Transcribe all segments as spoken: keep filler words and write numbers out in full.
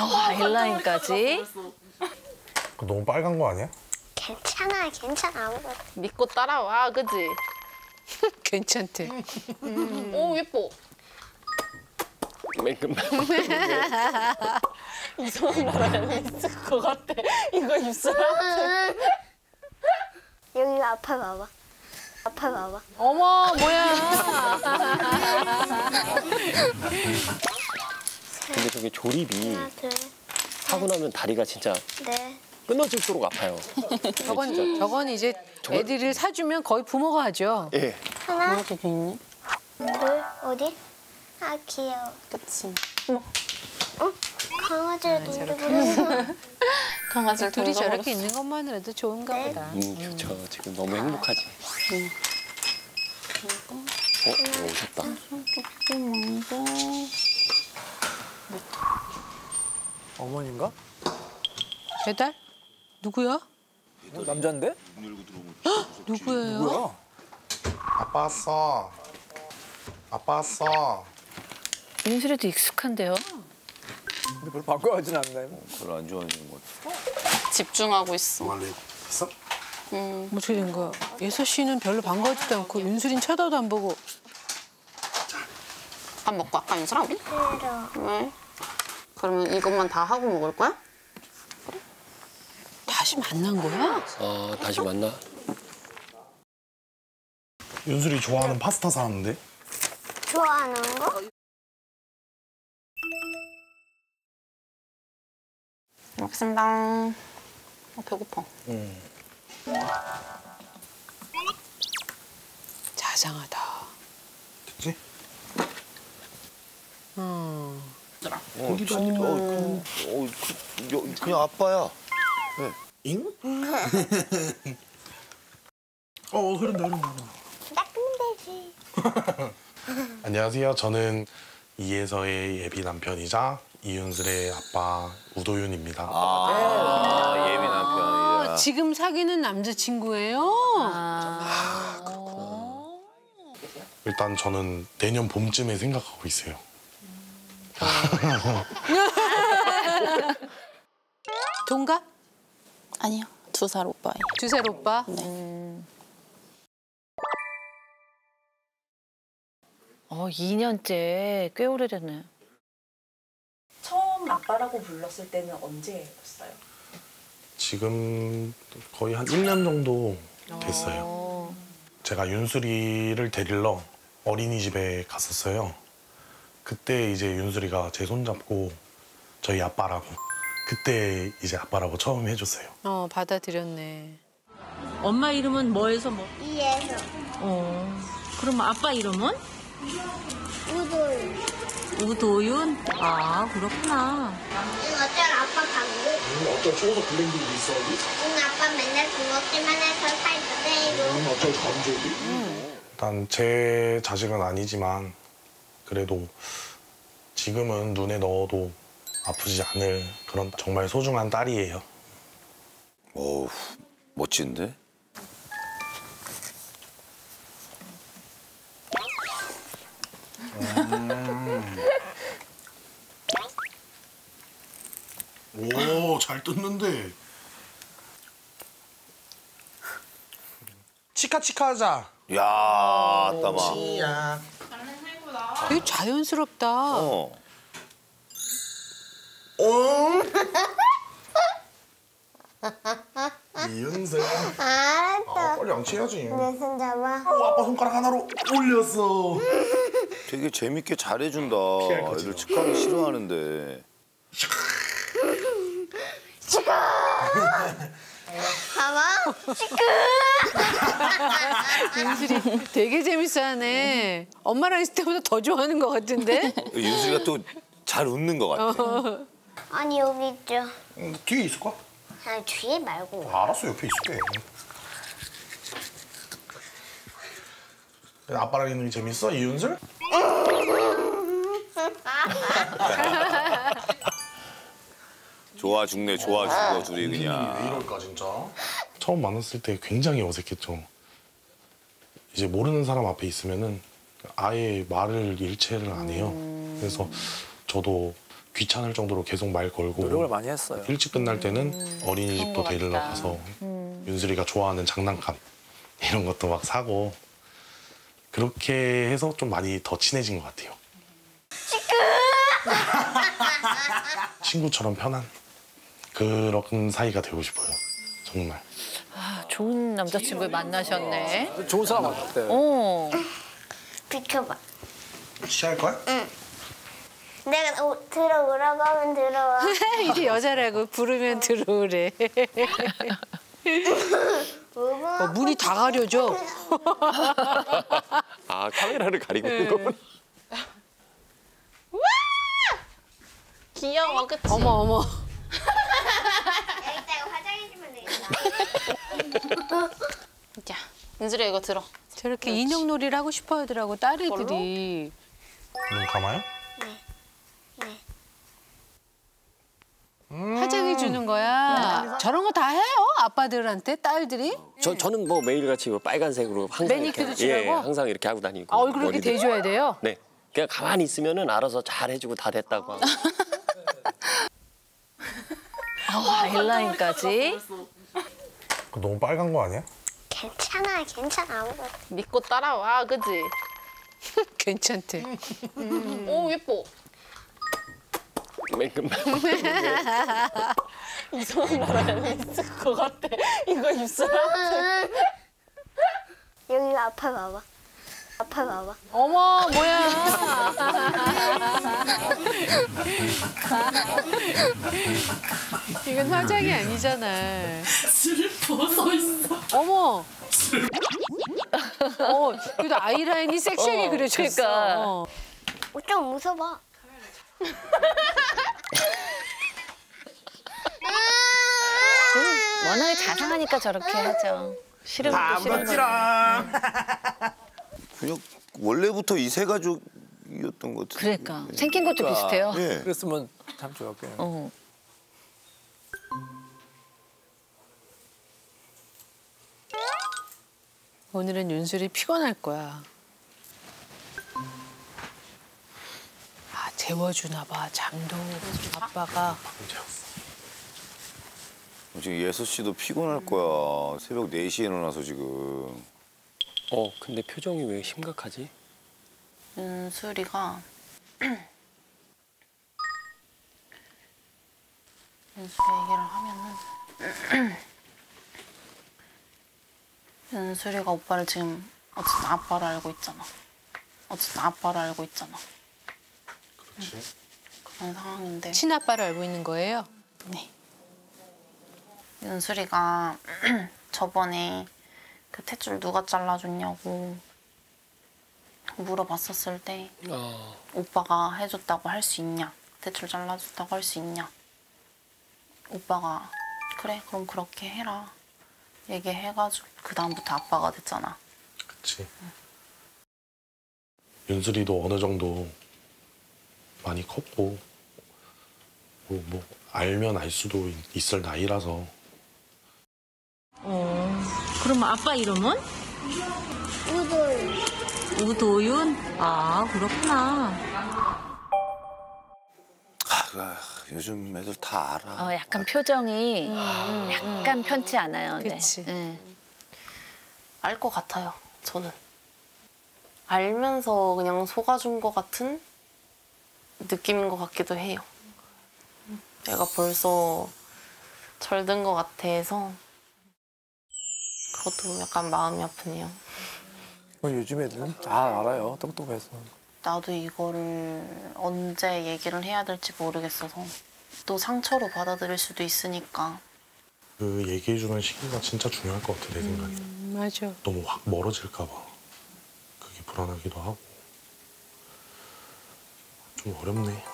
아이라인까지. 너무 빨간 거 아니야? 괜찮아, 괜찮아. 아무것도. 믿고 따라와, 그지? 괜찮대. 음. 오, 예뻐. 맨금 이상한 나라에 있을 것 같아. 이거 입술. 여기 앞에 봐봐. 앞에 봐봐. 어머, 뭐야. 근데 저게 조립이 하나, 둘, 하고 나면 다리가 진짜 넷. 끊어질도록 아파요. 저건, 저건 이제 애들을 사주면 거의 부모가 하죠. 예. 하나, 이렇게 있니? 둘, 어디? 아, 귀여워. 그치. 어? 강아지를 놀이부렸어. 강아지를 둘이 돌려버렸어. 저렇게 있는 것만으로도 좋은가 네. 보다. 음, 그렇죠. 지금 너무 행복하지. 어, 오셨다. 어머니인가? 배달? 누구야? 어, 남잔데? 누구예요? 뭐야? 아빠 왔어. 아빠 왔어. 윤슬이도 익숙한데요? 근데 별로 반가워하진 않나요? 별로 안 좋아하는 것 같아. 집중하고 있어. 원래 있어? 음. 뭐 어떻게 된 거야? 예서 씨는 별로 반가워지도 않고 윤슬이는 쳐다도 안 보고. 밥 먹고 아까 윤슬아 우리? 싫어. 왜? 그러면 이것만 다 하고 먹을 거야? 다시 만난 거야? 아, 다시 만나? 윤슬이 좋아하는 파스타 사왔는데? 좋아하는 거? 먹겠습니다. 어, 배고파. 응. 자상하다. 됐지? 음. 어, 진짜. 어, 그, 어, 그, 여, 그냥 아빠야. 잉? 어, 흐른다, 흐른다. 닦으면 되지. 안녕하세요. 저는 이예서의 예비 남편이자 이윤슬의 아빠 우도윤입니다. 아, 예비 남편이야. 지금 사귀는 남자친구예요? 일단 저는 내년 봄쯤에 생각하고 있어요. 동갑? 아니요. 두 살 오빠예요. 두 살 오빠? 네. 어, 이 년째 꽤 오래됐네. 처음 아빠라고 불렀을 때는 언제였어요? 지금 거의 한 일 년 정도 됐어요. 제가 윤슬이를 데리러 어린이집에 갔었어요. 그때 이제 윤슬이가 제 손잡고 저희 아빠라고 그때 이제 아빠라고 처음 해줬어요. 어, 받아들였네. 엄마 이름은 뭐해서 뭐? 이에서. 어. 그럼 아빠 이름은? 우돌. 우도윤? 아, 그렇구나. 응, 어쩔 아빠 방구. 응, 어쩔 추워서 블랙들도 있어. 응, 아빠 맨날 굶었기만 해서 살도 응, 어쩔 감정이. 일단 제 자식은 아니지만 그래도 지금은 눈에 넣어도 아프지 않을 그런 정말 소중한 딸이에요. 어우, 멋진데? 오, 잘 뜯는데. 치카치카 하자. 야, 따마. 치야. 되게 자연스럽다. 어. 이윤슬. 알았어. 아, 빨리 양치해야지. 내 손 잡아. 오, 아빠 손가락 하나로 올렸어. 되게 재밌게 잘해준다. 피할 거지, 애들 너. 측가기 싫어하는데. 봐봐. 윤슬이 되게 재밌어하네. 엄마랑 있을 때보다 더 좋아하는 것 같은데? 윤슬이가 또 잘 웃는 것 같아. 아니, 여기 있죠. 응, 뒤에 있을 거야? 아니, 뒤에 말고. 알았어, 옆에 있을게. 아빠랑 있는 게 재밌어, 이윤슬? 좋아 죽네, 좋아 죽어, 둘이 왜 그냥. 이럴까, 진짜? 처음 만났을 때 굉장히 어색했죠. 이제 모르는 사람 앞에 있으면은 아예 말을 일체를 안 해요. 그래서 저도 귀찮을 정도로 계속 말 걸고 노력을 많이 했어요. 일찍 끝날 때는 어린이집도 데리러 가서 윤슬이가 좋아하는 장난감 이런 것도 막 사고 그렇게 해서 좀 많이 더 친해진 것 같아요. 친구처럼 편한 그런 사이가 되고 싶어요. 정말. 아, 좋은 남자친구를 만나셨네. 좋은 사람 같대. 어. 비켜봐. 취할 거야? 응. 내가 오, 들어오라고 하면 들어와. 이제 여자라고 부르면 들어오래. 어, 문이 다 가려져. 아, 카메라를 가리고 있는 거구나. 귀여워, 그치? 어머 어머. 여기다가 화장해주면 되겠다. 자, 윤슬이 이거 들어. 저렇게 인형놀이를 하고 싶어 하더라고 딸애들이. 눈 감아요? 네. 화장해 주는 거야. 저런 거 다 해요 아빠들한테 딸들이. 저, 저는 뭐 매일같이 뭐 빨간색으로 항상 매니큐어도 이렇게, 예, 칠하고? 항상 이렇게 하고 다니고. 아, 얼굴 이렇게 머리도- 대줘야 돼요. 네. 그냥 가만히 있으면은 알아서 잘 해주고 다 됐다고 하고. 아이라인까지. 그거 너무 빨간 거 아니야? 괜찮아, 괜찮아. 아무것도. 믿고 따라와, 그치? 괜찮대. 오, 예뻐. 맨 끝만. 이상한 나라에 있을 것 같아. 이거 입술한테. 여기 앞에 봐봐. 앞에 봐봐. 어머 뭐야. 이건 화장이 아니잖아. 슬퍼 서 있어. 어머. 어, 그래도 아이라인이 섹시하게 그려졌어. 어. 어, 좀 웃어봐. 워낙에 자상하니까 저렇게 하죠. 싫은 것도 싫은 거. 그냥 원래부터 이 세 가족이었던 것 같은데. 그러니까 생긴 것도 비슷해요. 예. 그랬으면 참 좋았겠네요. 어. 오늘은 윤술이 피곤할 거야. 아, 재워주나 봐, 잠도. 아빠가. 지금 예서 씨도 피곤할 거야. 새벽 네 시에 일어나서 지금. 어, 근데 표정이 왜 심각하지? 윤슬이가 윤슬이 얘기를 하면은 윤슬이가 오빠를 지금 어쨌든 아빠를 알고 있잖아. 어쨌든 아빠를 알고 있잖아. 그렇지. 그런 상황인데 친아빠를 알고 있는 거예요? 네. 윤슬이가 저번에 그 탯줄 누가 잘라줬냐고 물어봤었을 때 아, 오빠가 해줬다고 할 수 있냐? 탯줄 잘라줬다고 할 수 있냐? 오빠가 그래 그럼 그렇게 해라 얘기해가지고 그 다음부터 아빠가 됐잖아. 그치. 윤슬이도 어느 정도 많이 컸고 뭐, 뭐 알면 알 수도 있- 있을 나이라서 어, 그럼 아빠 이름은? 우돌. 우도윤? 아, 그렇구나. 아, 아, 요즘 애들 다 알아. 어, 약간 표정이 약간 편치 않아요. 네. 그치. 네. 알 것 같아요. 저는 알면서 그냥 속아준 것 같은 느낌인 것 같기도 해요. 얘가 벌써 절든 것 같아서 그것도 약간 마음이 아프네요. 어, 요즘 애들은 다 알아요. 똑똑해서. 나도 이거를 언제 얘기를 해야 될지 모르겠어서 또 상처로 받아들일 수도 있으니까. 그 얘기해주는 시기가 진짜 중요할 것 같아 내 생각에. 음, 맞아. 너무 확 멀어질까 봐 그게 불안하기도 하고 좀 어렵네.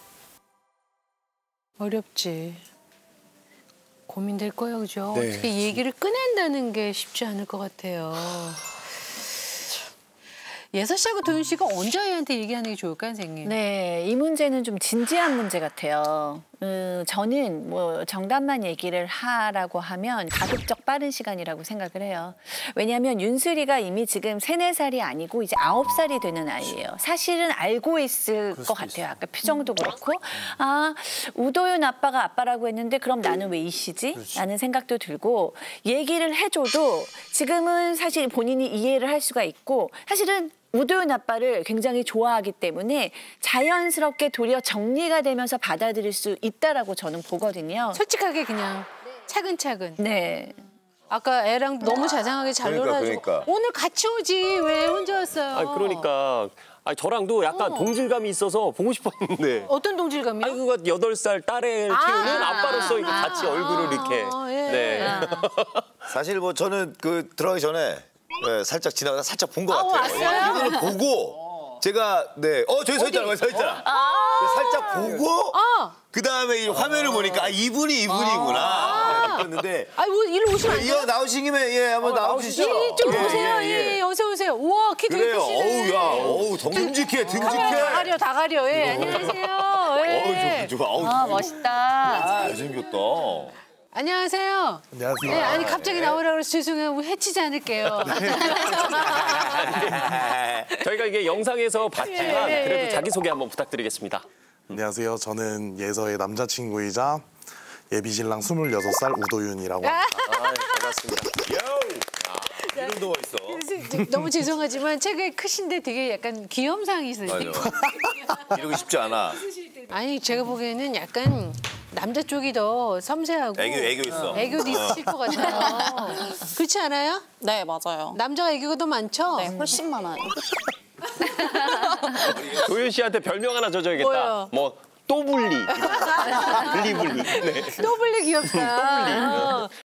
어렵지. 고민될 거예요, 그죠? 네. 어떻게 얘기를 꺼낸다는 게 쉽지 않을 것 같아요. 예서 씨하고 도윤 씨가 언제 아이한테 얘기하는 게 좋을까요, 선생님? 네, 이 문제는 좀 진지한 문제 같아요. 음, 저는 뭐 정답만 얘기를 하라고 하면 가급적 빠른 시간이라고 생각을 해요. 왜냐하면 윤슬이가 이미 지금 세네 살이 아니고 이제 아홉 살이 되는 아이예요. 사실은 알고 있을 것 같아요. 아까 표정도 그렇고. 아, 우도윤 아빠가 아빠라고 했는데 그럼 나는 왜 이씨지? 라는 생각도 들고 얘기를 해줘도 지금은 사실 본인이 이해를 할 수가 있고 사실은 우도윤 아빠를 굉장히 좋아하기 때문에 자연스럽게 도리어 정리가 되면서 받아들일 수 있다라고 저는 보거든요. 솔직하게 그냥 차근차근. 네. 아까 애랑 너무 자상하게 잘 그러니까, 놀아주고 그러니까. 오늘 같이 오지 왜 혼자 왔어요? 아 그러니까 아 저랑도 약간 어. 동질감이 있어서 보고 싶었는데. 어떤 동질감이요? 아니 그거 여덟 살 딸을 아, 키우는 아빠로서 이거 아, 같이 얼굴을 이렇게. 아, 예. 네. 사실 뭐 저는 그 들어가기 전에 네, 살짝 지나가다 살짝 본 것 아, 같아요. 왔어요? 이거를 보고 제가 네, 어 저기 서 있잖아, 서 있잖아. 살짝 보고 아, 그 다음에 이 화면을 보니까 아, 이분이 이분이구나. 그랬는데 아니 뭐 이리 오시면 안 돼요? 이거 나오신 김에 예 한번 나오시죠. 예, 좀 예, 보세요. 예, 예, 예. 어서 오세요. 우와, 키 되게 그래요. 크시네. 어우 야, 어우 듬직해, 카메라 다 듬직해. 가려, 다 가려. 예, 안녕하세요. 예. 어우 좋아, 좋아. 어우 아, 멋있다. 잘생겼다. 안녕하세요. 안녕하세요. 네, 아니 갑자기 나오라 그래서 죄송해요. 해치지 않을게요. 저희가 이게 영상에서 봤지만 예, 예, 그래도 예. 자기소개 한번 부탁드리겠습니다. 안녕하세요. 저는 예서의 남자친구이자 예비신랑 스물여섯 살 우도윤이라고 합니다. 아, 반갑습니다. 이름도 멋있어. 그래서 너무 죄송하지만 체격이 크신데 되게 약간 귀염상이 있으세요. 맞아. 이러기 쉽지 않아. 아니 제가 보기에는 약간 남자 쪽이 더 섬세하고 애교, 애교 있어. 애교도 있으실 것 같아요. 그렇지 않아요? 네, 맞아요. 남자가 애교가 더 많죠? 네, 훨씬 많아요. 도윤 씨한테 별명 하나 줘줘야겠다. 뭐요? 뭐 또블리. 블리블리. 네. 또블리 귀엽다. 어.